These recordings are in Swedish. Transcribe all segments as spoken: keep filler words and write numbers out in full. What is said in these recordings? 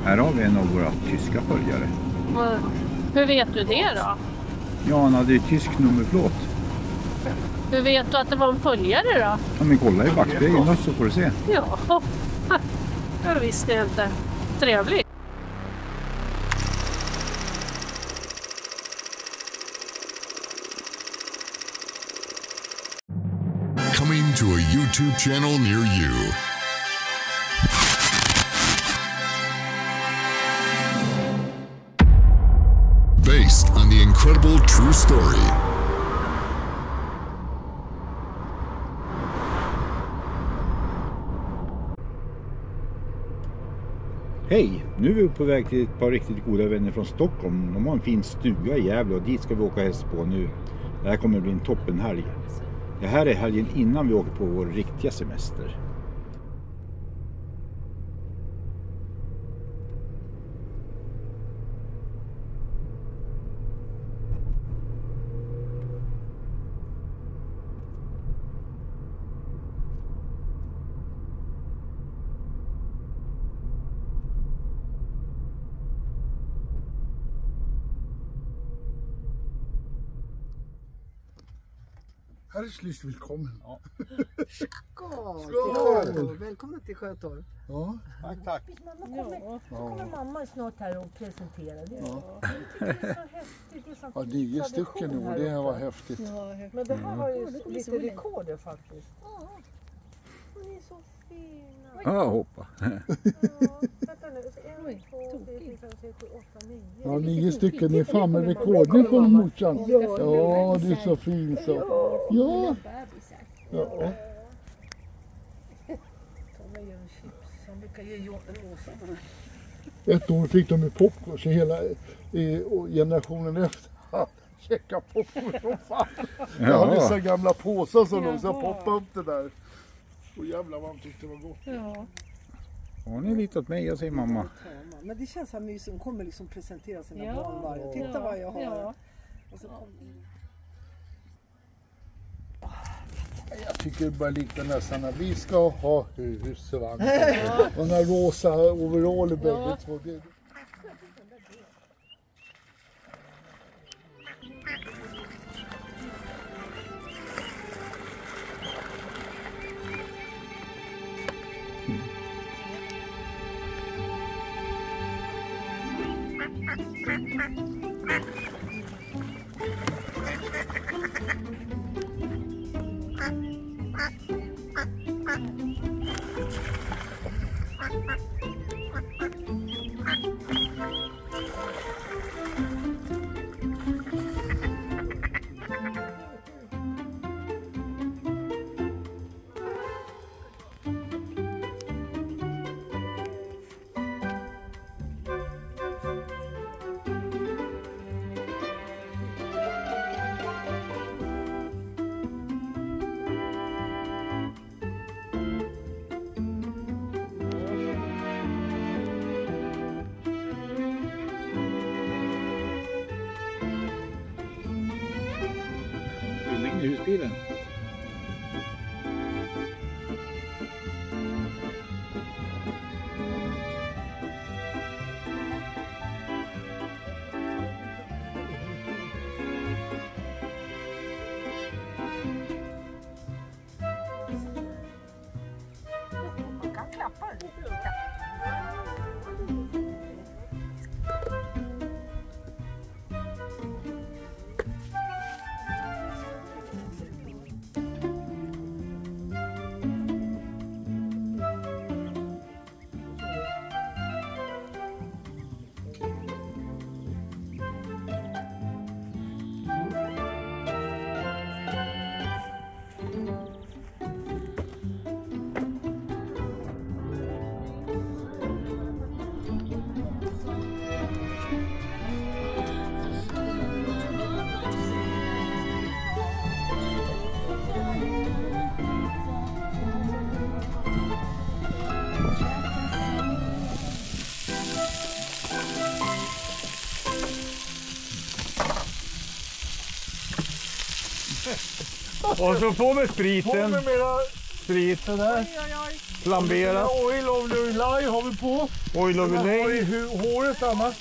Här har vi en av våra tyska följare. Hur vet du det då? Ja, han hade ju tysk nummerplåt. Hur vet du att det var en följare då? Ja, men kolla i backspegeln då, så får du se. Ja, jag visste inte. Trevligt. Coming to a YouTube channel near you. Based on the incredible true story. Hej! Nu är vi på väg till ett par riktigt goda vänner från Stockholm. De har en fin stuga i Gävle och dit ska vi åka och hälsa på nu. Det här kommer att bli en toppenhelg. Det här är helgen innan vi åker på vår riktiga semester. Herzlich willkommen. Ja. Skål! Skål! Välkomna till Sjötorp. Ja, tack, tack. Mamma kommer, ja. kommer mamma snart här och presenterar det. Ja. Ja. Det är så häftigt. Det är sån ja nio stycken nu, det var häftigt. Ja, häftigt. Men det här var ju mm. lite rekorder faktiskt. Ja, hon är så fina. Ja, hoppa. Ja, vänta nu. En, två, tre, fyra, fem, sex, sju, åtta, nio. Ja, nio stycken. Ni är fan med rekord. Nu kommer morsan. Ja, ja, du är så fin så. Ja. Ja. Tommy gör en chips. Han brukar ge rosa på den. Ett år fick de ju popcorn så hela eh, generationen efter. Checka popcorn som fan. Jag hade så gamla påsar som de så poppade upp det där. Och jävlar vad han tyckte det var gott. Ja. Har ni litat mig, jag säger mamma. Men det känns så här mysigt. Hon kommer liksom presentera sina Ja. barn varje. Titta vad jag har. Ja. Och så kom... Jag tycker det börjar likna nästan när vi ska ha husvagn. Ja. Och den rosa overall bägge ja. två. Det... Husbilen. Man kan klappa den. Och så får vi spriten. På med mera spriten där. Oj, oj, oj. flamberat. Oil of the Lye har vi på. Oil of the Vad har Lye. i hu- håret annars?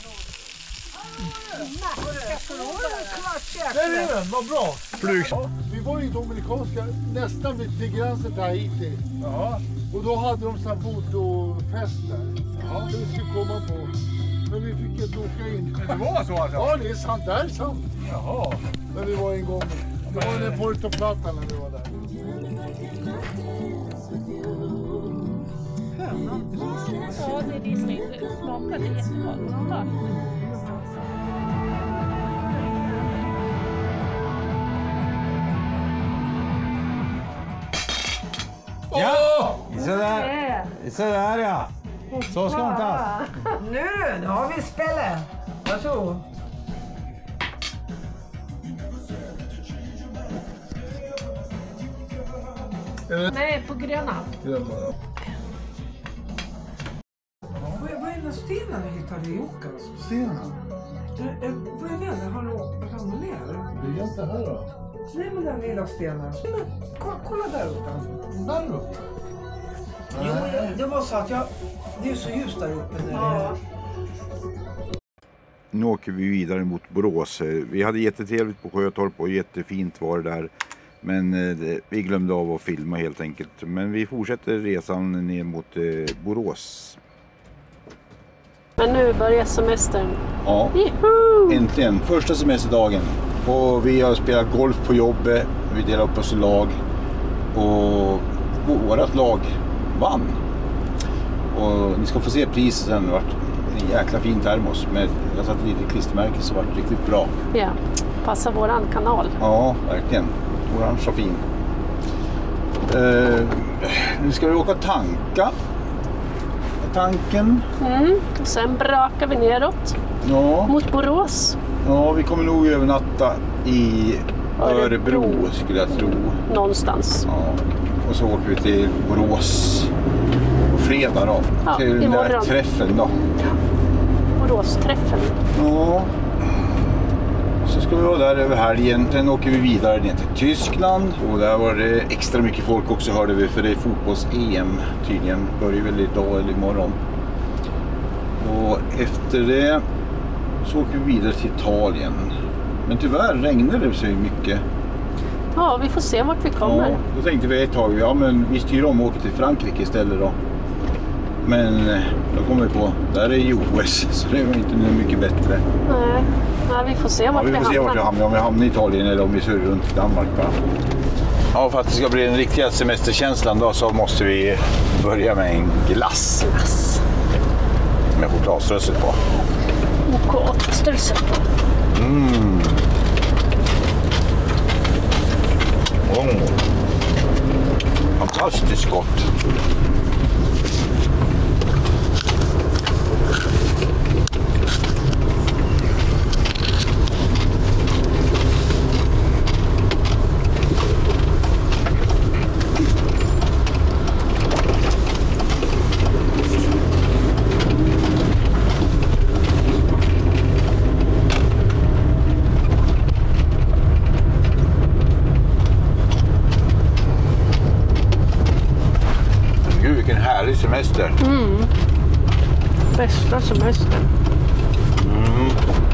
Där är den, vad bra. Flyg. Ja, vi var i Dominikanska, nästan vid till gränsen till Haiti. Ja. Och då hade de sån här voodoo-fest där. Ja. Det vi skulle komma på. Men vi fick inte åka in. Det var så alltså? Ja, det är sant. Det är sant. Jaha. När vi var en gång. Det var den Puerto Plata när vi var där. Ja, det är Disney. Det smakade jättegott. Ja! Sådär. Sådär ja. Så ska hon tas. Nu, nu har vi spelet. Varsågod. Nej, på gröna. Glöm bara. Vad är, vad är den stenen du hittade i Jocka? Stenen. Det är- Vad är den? Har du ramlat ner? Det är inte här då. Nej, men den lilla stenen. Men, kolla, kolla där uppe. Där uppe. Jo, det, det var så att jag... Det är så ljust där uppe. Ja. Nu åker vi vidare mot Borås. Vi hade jättetrevligt på Sjötorp och jättefint var det där. Men eh, vi glömde av att filma helt enkelt. Men vi fortsätter resan ner mot eh, Borås. Men nu börjar semestern. Ja, Juhu! äntligen. Första semesterdagen. Och vi har spelat golf på jobbet. Vi delar upp oss i lag. Och vårat lag vann. Och ni ska få se priset sen. Det var en jäkla fin termos. Med, jag satte lite klistermärke så var det riktigt bra. Ja, passa våran kanal. Ja, verkligen. Orange och fin. Uh, nu ska vi åka och tanka. Tanken. Mm. Och sen brakar vi neråt Ja. mot Borås. Ja, vi kommer nog övernatta i Örebro, Örebro. skulle jag tro. Någonstans. Ja. Och så åker vi till Borås på fredag då. Ja, till den där imorgon. träffen då. Boråsträffen. Ja. Så ska vi vara där över helgen. Sen åker vi vidare ner till Tyskland. Och där var det extra mycket folk också, hörde vi. För det är fotbolls-E M tydligen. Börjar väl idag eller imorgon. Och efter det så åker vi vidare till Italien. Men tyvärr regnar det så mycket. Ja, vi får se vart vi kommer. Ja, då tänkte vi ett tag, ja men vi styr om och åker till Frankrike istället då. Men då kommer vi på, där är ju O S så det var inte nu mycket bättre. Nej, nej, vi får se Ja, vart vi får se vart vi hamnar, om vi hamnar i Italien eller om vi surrar runt Danmark bara. Ja, för att det ska bli den riktiga semesterkänslan då så måste vi börja med en glass. Glass. Med chokladströssel på. O K åtta-strössel. Mm. Oh. Fantastiskt gott. Härlig semester. Mm. Bästa semestern. Mm.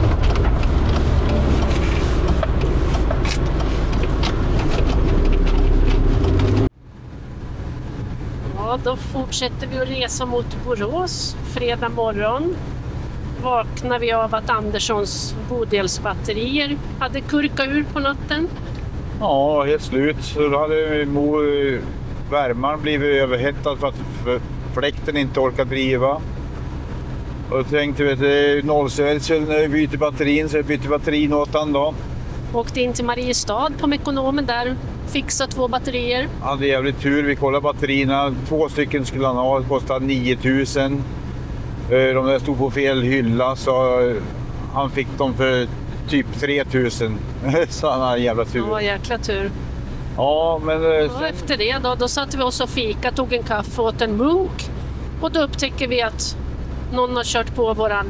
Ja, då fortsätter vi att resa mot Borås fredag morgon. Vaknar vi av att Anderssons bodelsbatterier hade kurkat ur på natten. Ja, helt slut. Så då hade mo- värmaren blivit överhettad för att f- fläkten inte orkar driva. Och då tänkte vi att det är nollsvälsel när vi byter batterin, så jag byter batterin åt han då. Åkte in till Mariestad på Mekonomen där, fixade två batterier. Hade jävligt tur, vi kollade batterierna. Två stycken skulle han ha, det kostade nio tusen. De där stod på fel hylla så han fick dem för typ tre tusen. Så han hade jävla tur. Det var jäkla tur. Ja, men... Och efter det då, då satte vi oss och fika, tog en kaffe och åt en munk. Och då upptäcker vi att någon har kört på våran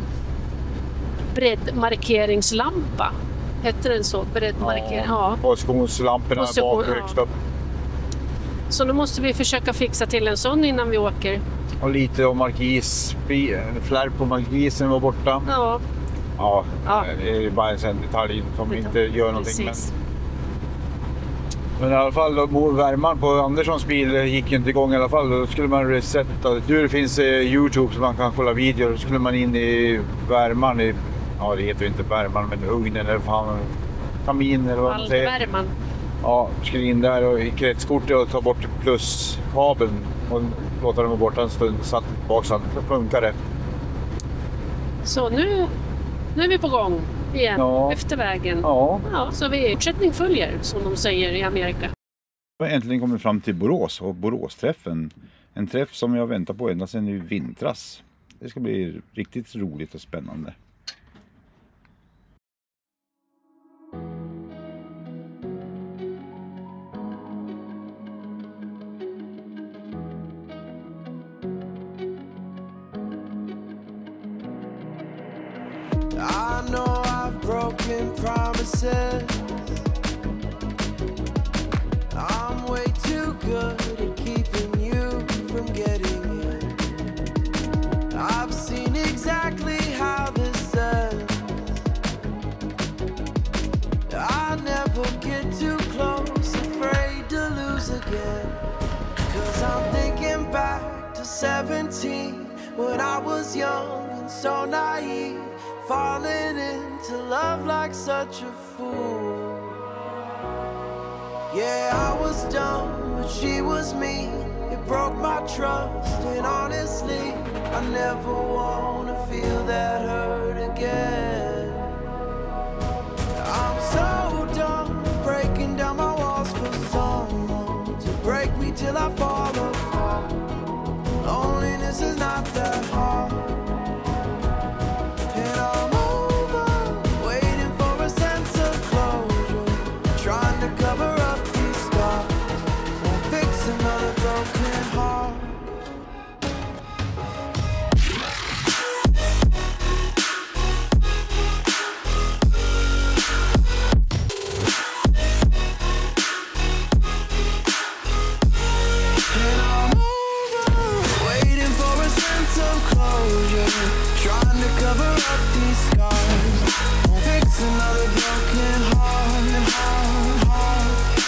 breddmarkeringslampa. Hette den så? Breddmarkering? Ja. Positionslamporna Position, bak högst upp. Så då måste vi försöka fixa till en sån innan vi åker. Och lite om markis, flärp på markisen var borta. Ja. Ja, Ja. det är bara en sån detalj som Detalj. inte gör någonting. Men, Precis. men i alla fall, då, värman på Anderssons bil gick ju inte igång i alla fall. Då skulle man resetta. Nu det finns eh, YouTube så man kan kolla videor. Då skulle man in i värman, i, ja det heter ju inte värman, men ugnen eller fan, kamin eller vad man säger. Värman. Ja, skulle in där och i kretskortet och ta bort pluskabeln och låta dem borta en stund, satt tillbaka så funkar det. Så nu, nu är vi på gång igen, Ja. efter vägen. Ja. Ja, så vi fortsättning följer, som de säger i Amerika. Vi har äntligen kommit fram till Borås och Boråsträffen. En träff som jag väntar på ända sedan i vintras. Det ska bli riktigt roligt och spännande. I know I've broken promises. I'm way too good at keeping you from getting in. I've seen exactly how this ends. I never get too close, afraid to lose again. 'Cause I'm thinking back to seventeen, when I was young and so naive, falling into love like such a fool. Yeah, I was dumb, but she was me. It broke my trust, and honestly, I never wanna feel that hurt again. I'm so done breaking down my walls for someone to break me till I fall apart. Loneliness is not that hard. And I'm over, waiting for a sense of closure, trying to cover up these scars, won't fix another broken heart. And I'm over, waiting for a sense of closure, trying to cover up these scars, won't fix another broken heart, heart, heart.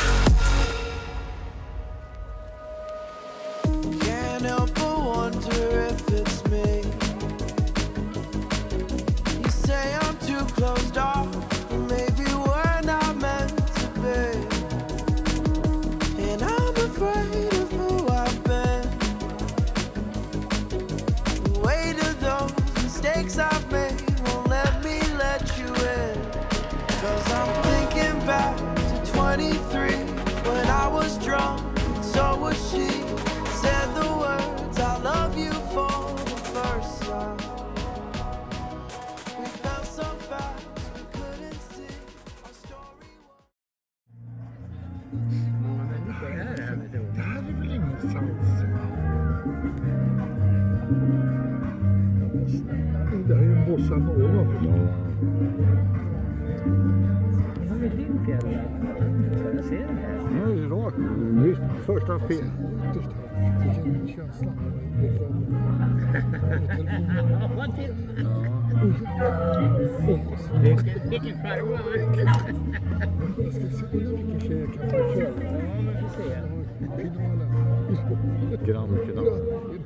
Can't help but wonder if it's me. You say I'm too closed off, or maybe we're not meant to be. And I'm afraid of who I've been. The weight of those mistakes I've made won't let me let you in. 'Cause I'm thinking back to twenty-three, when I was drunk and so was she. Said the words I love you for the first time. We fell so fast we couldn't see our story. Det här är väl ingenstans. Det här är en bossa nova. Nu är det rakt. Visst, första fel. Vilken känsla. Vilken farva! Jag ska se vilken tjej jag kan ta själv. Finalen. Grannfinal.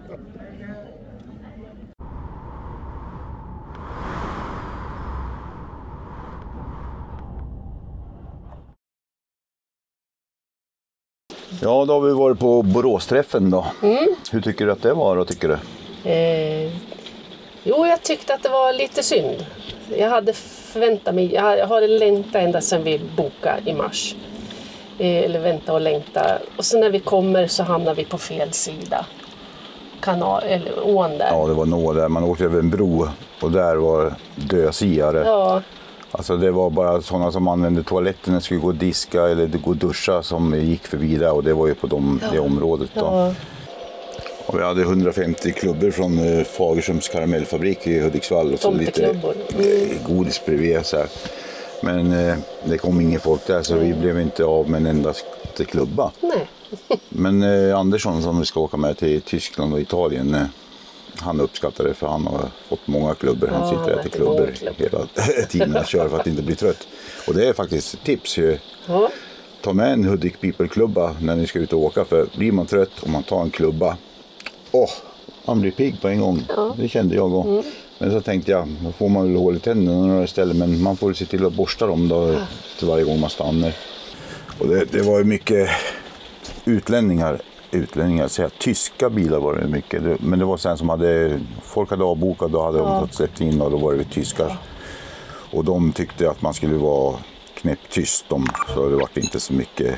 Ja, då har vi varit på Boråsträffen då. Mm. Hur tycker du att det var då, tycker du? Eh, jo, jag tyckte att det var lite synd. Jag hade förväntat mig, jag hade längtat ända sedan vi bokade i mars. Eh, eller vänta och längta. Och sen när vi kommer så hamnar vi på fel sida. Kanal, eller ån där. Ja, det var nå där. Man åkte över en bro och där var dödsigare. Ja, Alltså det var bara sådana som använde toaletten när de skulle gå och diska eller gå och duscha som gick förbi där, och det var ju på de, det området då. ja. Och vi hade hundrafemtio klubbor från uh, Fagerströms karamellfabrik i Hudiksvall och så lite Tomteklubbor. eh, godis bredvid så här. Men eh, det kom ingen folk där, så vi blev inte av med en enda klubba. Nej, Men eh, Andersson som vi ska åka med till Tyskland och Italien, eh, han uppskattar det för han har fått många klubbor. Han Ja, sitter han och äter äter klubbor många klubbor. hela tiden och kör för att inte bli trött. Och det är faktiskt ett tips. Ju. Ja. Ta med en Hudik People-klubba när ni ska ut och åka, för blir man trött och man tar en klubba, åh, man blir pigg på en gång. Ja. Det kände jag också. Mm. Men så tänkte jag, då får man väl hål i tänderna några ställen, men man får se till att borsta dem då, ja. till varje gång man stannar. Och det, det var ju mycket utlänningar, utlänningar, så att tyska bilar var det mycket, men det var sen som hade, folk hade avbokat, då hade ja. de fått släppt in och då var det tyskar. Ja. Och de tyckte att man skulle vara knäpptyst om, så det var inte så mycket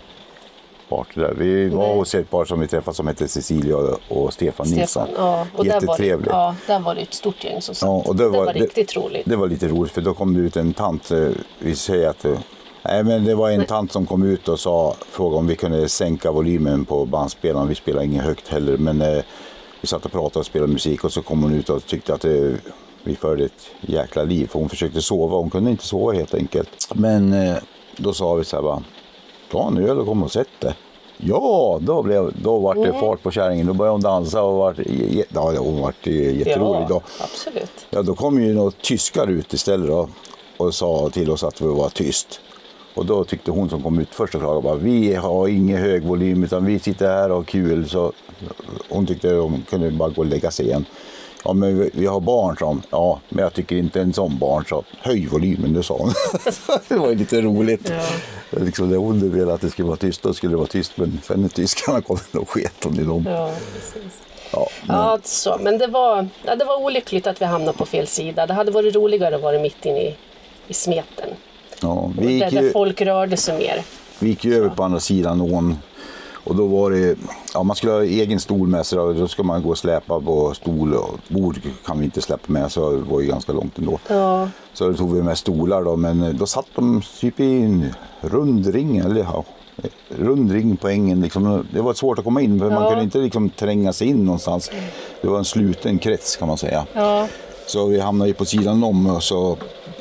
party där. Vi var Nej. hos ett par som vi träffade som hette Cecilia och Stefan, Stefan Nilsson. Ja, och jättetrevligt. Ja, där var det ett stort gäng som satt. Ja, och det var, det var riktigt det, roligt. Det var lite roligt, för då kom det ut en tant, vi säger att nej, men det var en tant som kom ut och sa, frågade om vi kunde sänka volymen på bandspelaren. Vi spelar inget högt heller, men eh, vi satt och pratade och spelade musik, och så kom hon ut och tyckte att det, vi förde ett jäkla liv. För hon försökte sova, hon kunde inte sova helt enkelt. Men eh, då sa vi så här bara, ta en öl och kom och sätt det. Ja, då, blev, då var det mm. fart på kärringen. Då började hon dansa och var, ja, hon var jätterolig. Ja, då. absolut. Ja, då kom ju några tyskar ut istället då, och sa till oss att vi var tyst. Och då tyckte hon som kom ut först och klagade bara, vi har ingen hög volym utan vi sitter här och har kul. Så hon tyckte att de kunde bara gå och lägga sig igen. Ja, men vi, vi har barn som, ja, men jag tycker inte en sån barn, så höj volymen, det sa hon. Det var ju lite roligt. Ja. Liksom, det hon ville att det skulle vara tyst, då skulle det vara tyst, men sen när tyskarna kom och sket om i dem. Ja, precis. Ja, men... Ja, så, men det var, ja, det var olyckligt att vi hamnade på fel sida. Det hade varit roligare att vara mitt inne i, i smeten. Ja, vi gick där, ju, där folk rörde sig mer. Vi gick ju över på andra sidan ån. Och då var det, ja, man skulle ha egen stol med sig, och då ska man gå och släpa på stol, och bord kan vi inte släppa med, så det var ju ganska långt ändå. Ja. Så då tog vi med stolar då, men då satt de typ i en rund ring, eller ja, rund ring på ängen liksom. Det var svårt att komma in, för ja. man kunde inte liksom tränga sig in någonstans. Det var en sluten krets kan man säga. Ja. Så vi hamnade ju på sidan om, och så,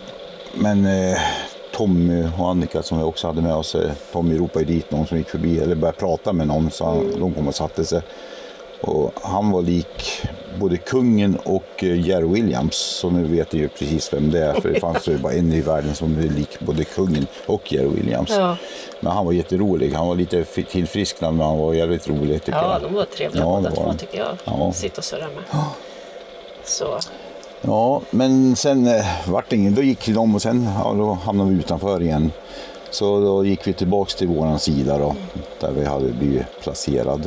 men eh, Tommy och Annika som vi också hade med oss, Tommy ropade dit någon som gick förbi eller började prata med någon, så han, mm. de kom och satte sig. Och han var lik både kungen och Jerry Williams, så nu vet jag ju precis vem det är, för det fanns ju bara en i världen som var lik både kungen och Jerry Williams. Ja. Men han var jätterolig, han var lite tillfrisknad, men han var jävligt rolig tycker ja, jag. Ja, de var trevliga ja, båda två tycker jag. Ja. Sitta och surra med. Ja. Så... Ja, men sen eh, vart det ingen. Då gick de och sen ja, då hamnade vi utanför igen. Så då gick vi tillbaks till våran sida då, där vi hade blivit placerad.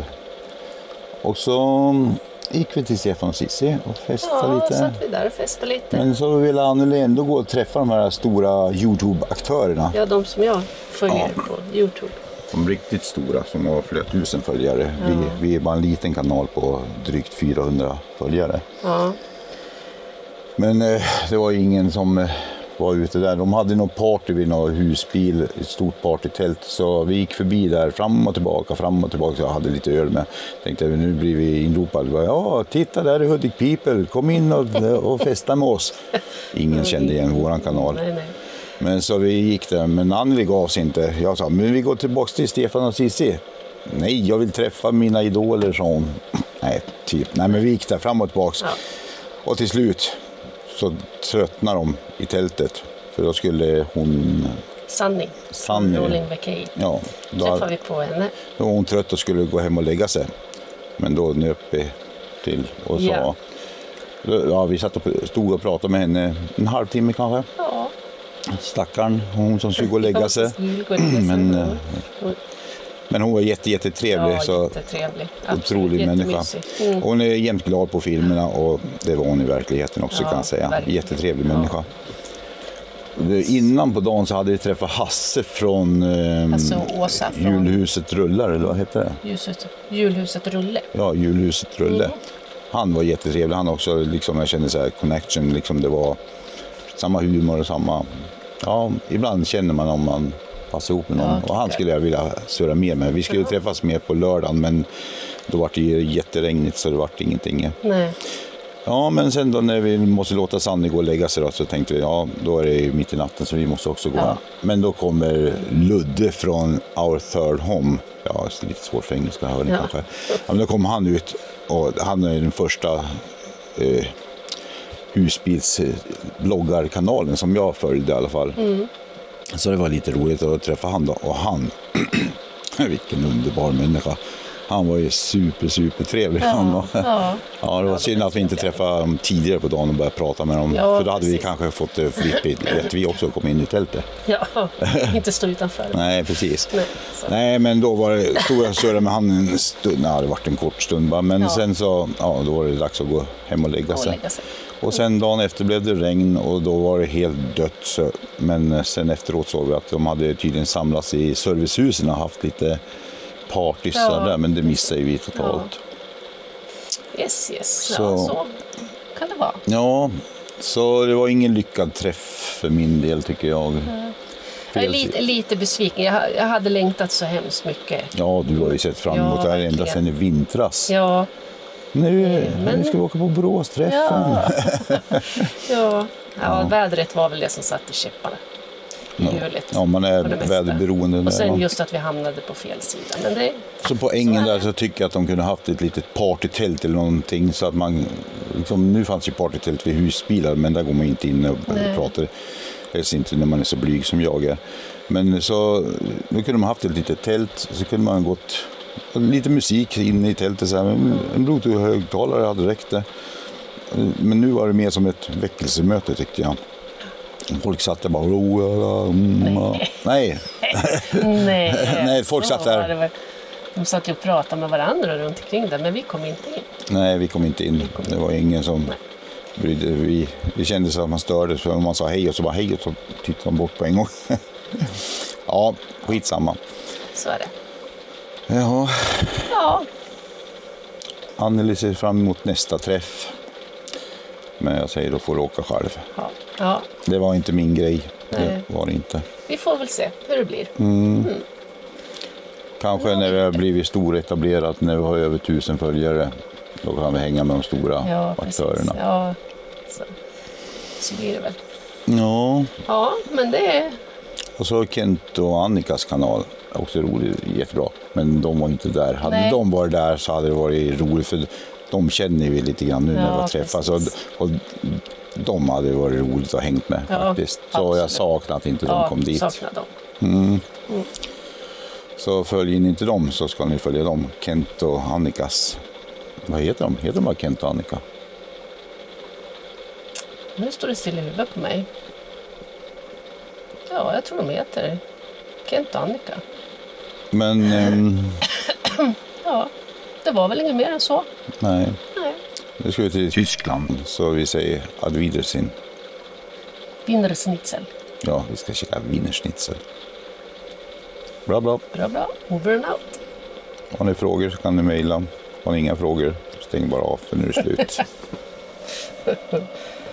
Och så gick vi till Stefan och Cissi och festade ja, lite. Ja, satt vi där och festade lite. Men så ville Anneli ändå gå och träffa de här stora YouTube-aktörerna. Ja, de som jag följer ja. på YouTube. De riktigt stora som har flera tusen följare. Ja. Vi, vi är bara en liten kanal på drygt fyrahundra följare. Ja. Men eh, det var ingen som eh, var ute där. De hade någon party vid någon husbil, ett stort partytält. Så vi gick förbi där fram och tillbaka, fram och tillbaka. Så jag hade lite öl med. Tänkte nu blir vi inropade. Ja, titta där är Hudik People. Kom in och, och festa med oss. Ingen kände igen våran kanal. Nej, nej. Men så vi gick där, men Anneli gav sig inte. Jag sa, men vi går tillbaka till Stefan och Cissi. Nej, jag vill träffa mina idoler, sa hon. Nej, typ. Nej, men vi gick där fram och tillbaka. Ja. Och till slut så tröttnade de i tältet. För då skulle hon... Sanning. Sanning. Rolling Vacay. Ja. Då träffade vi på henne. Då var hon trött och skulle gå hem och lägga sig. Men då nöp vi till och sa... Ja. Ja, vi satt och stod och pratade med henne en halvtimme kanske. Ja. Stackarn, hon som skulle gå och lägga sig. men, men hon var jätte, jättetrevlig. Ja, så jättetrevlig. Otrolig människa. Mm. Hon är jämt glad på filmerna och det var hon i verkligheten också ja, kan jag säga. Verkligen. Jättetrevlig människa. Ja. Innan på dagen så hade vi träffat Hasse från, eh, alltså, Åsa från Julhuset Rullar, eller vad heter det? Julhuset, Julhuset Rulle. Ja, Julhuset Rulle. Mm. Han var jättetrevlig, han också, liksom, jag kände så här connection, liksom, det var samma humor och samma, ja, ibland känner man om man passar ihop med någon, ja, och han skulle jag vilja surra mer med. Vi skulle ja. träffas mer på lördagen, men då var det ju jätteregnigt så det var ingenting. Nej. Ja, men sen då när vi måste låta Sanny gå och lägga sig då, så tänkte vi, ja, då är det ju mitt i natten så vi måste också gå. Ja. Men då kommer Ludde från Our Third Home. Ja, det är lite svårt för engelska hör ni ja. kanske. Ja, men då kom han ut och han är den första eh, husbilsbloggarkanalen som jag följde i alla fall. Mm. Så det var lite roligt att träffa han då. Och han, vilken underbar människa. Han var ju super, super trevlig. Ja, han ja. ja, det var synd att vi inte träffade dem tidigare på dagen och började prata med dem. Ja, för då hade precis. vi kanske fått det flippigt att vi också kom in i tältet. Ja, inte stå utanför. Nej, precis. Nej, Nej, men då var det stora surra med han en stund. Nej, det var en kort stund bara. Men ja. sen så, ja, då var det dags att gå hem och lägga sig. Och, lägga sig. och sen dagen efter blev det regn och då var det helt dött. Så, men sen efteråt såg vi att de hade tydligen samlats i servicehusen och haft lite partysar ja. där, men det missade vi totalt. Ja. Yes, yes. Så, ja, så kan det vara. Ja, så det var ingen lyckad träff för min del tycker jag. Mm. Jag är lite, lite besviken. Jag, jag hade längtat så hemskt mycket. Ja, du har ju sett fram emot ja, det här ända sedan i vintras. Ja. Nu, men... nu ska vi åka på Boråsträffen. Ja. ja. ja, vädret var väl det som satt i käpparna. Ja. ja, man är väderberoende. Och sen just att vi hamnade på fel sida. Men det, så på ängen så där så tycker jag att de kunde haft ett litet partytält eller någonting så att man, liksom, nu fanns ju partytält vid husbilar men där går man inte in och Nej. pratar. Helst inte när man är så blyg som jag är. Men så, nu kunde man haft ett litet tält så kunde man gått lite musik in i tältet. Så här, en Bluetooth-högtalare hade räckt det. Men nu var det mer som ett väckelsemöte tyckte jag. Folk satt där bara... Nej. Nej. Nej. Nej, folk satt där. De satt ju och pratade med varandra runt omkring där, men vi kom inte in. Nej, vi kom inte in. Kom det var ingen som Nej. brydde. Vi, vi kände så att man stördes för om man sa hej och så bara hej och så tittade man bort på en gång. Ja, skitsamma. Så är det. Ja. Ja. Anneli ser fram emot nästa träff. Men jag säger då får du åka själv. Ja. Ja. Det var inte min grej. Nej. Det var det inte. Vi får väl se hur det blir. Mm. Mm. Kanske när vi har blivit storetablerat, när vi har över tusen följare. Då kan vi hänga med de stora ja, aktörerna. Ja, så. så blir det väl. Ja. Ja, men det är... Och så Kent och Annikas kanal. Också roligt, jättebra. Men de var inte där. Hade Nej. de varit där så hade det varit roligt. För de känner vi lite grann nu ja, när vi träffas. Och, och de hade varit roligt att hängt med ja, faktiskt. Så absolut. Jag saknar att inte de ja, kom dit. Saknar dem. Mm. Mm. Så följer ni inte dem så ska ni följa dem. Kent och Annikas. Vad heter de? Heter de bara Kent och Annika? Nu står det still i huvudet på mig. Ja, jag tror de heter Kent och Annika. Men... Ähm... ja, det var väl inget mer än så. Nej. Nej. Nu ska vi till Tyskland, så vi säger ad wiedersehen. Wienerschnitzel. Ja, vi ska käka wienerschnitzel. Bra, bra. Bra, bra. Over and out. Har ni frågor så kan ni mejla. Har ni inga frågor, stäng bara av för nu är det slut.